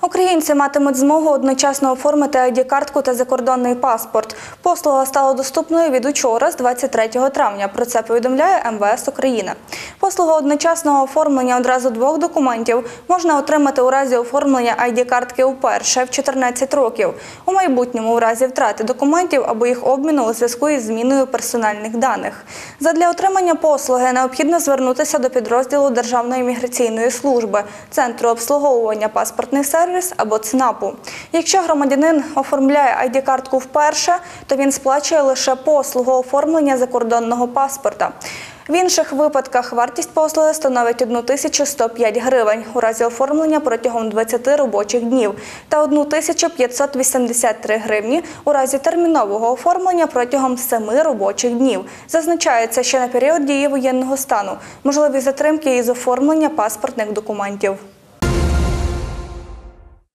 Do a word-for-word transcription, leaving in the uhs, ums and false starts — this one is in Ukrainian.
Українці матимуть змогу одночасно оформити ай ді-картку та закордонний паспорт. Послуга стала доступною від учора, з двадцять третього травня. Про це повідомляє ем ве ес України. Послугу одночасного оформлення одразу двох документів можна отримати у разі оформлення ай ді-картки вперше в чотирнадцять років. У майбутньому у разі втрати документів або їх обміну у зв'язку із зміною персональних даних. Задля отримання послуги необхідно звернутися до підрозділу Державної міграційної служби, Центру обслуговування паспортних сервіс або ЦНАПу. Якщо громадянин оформляє ай ді-картку вперше, то він сплачує лише послугу оформлення закордонного паспорта. В інших випадках вартість послуги становить одну тисячу сто п'ять гривень у разі оформлення протягом двадцяти робочих днів та одну тисячу п'ятсот вісімдесят три гривні у разі термінового оформлення протягом семи робочих днів. Зазначається, що на період дії воєнного стану можливі затримки із оформлення паспортних документів.